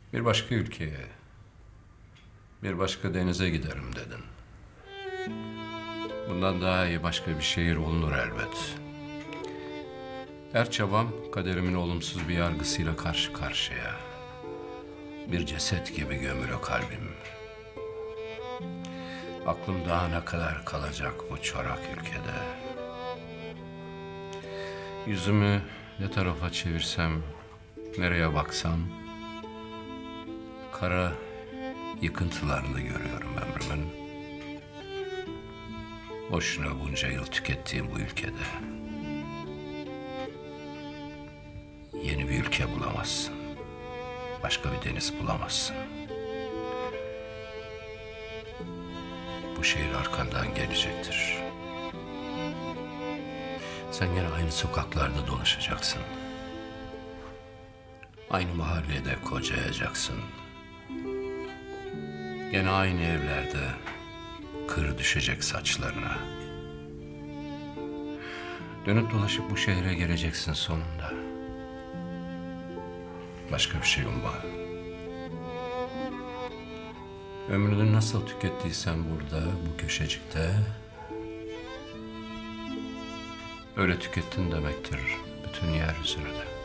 Bir başka ülkeye, bir başka denize giderim dedin. Bundan daha iyi başka bir şehir bulunur elbet. Her çabam kaderimin olumsuz bir yargısıyla karşı karşıya. Bir ceset gibi gömülü kalbim. Aklım daha ne kadar kalacak bu çorak ülkede? Yüzümü ne tarafa çevirsem, nereye baksam, kara yıkıntılarını görüyorum ömrümün. Boşuna bunca yıl tükettiğim bu ülkede. Yeni bir ülke bulamazsın. Başka bir deniz bulamazsın. Bu şehir arkandan gelecektir. Sen yine aynı sokaklarda dolaşacaksın. Aynı mahallede kocayacaksın. Gene aynı evlerde kır düşecek saçlarına. Dönüp dolaşıp bu şehre geleceksin sonunda. Başka bir şey umma. Ömrünü nasıl tükettiysen burada, bu köşecikte, öyle tükettin demektir bütün yeryüzünü de.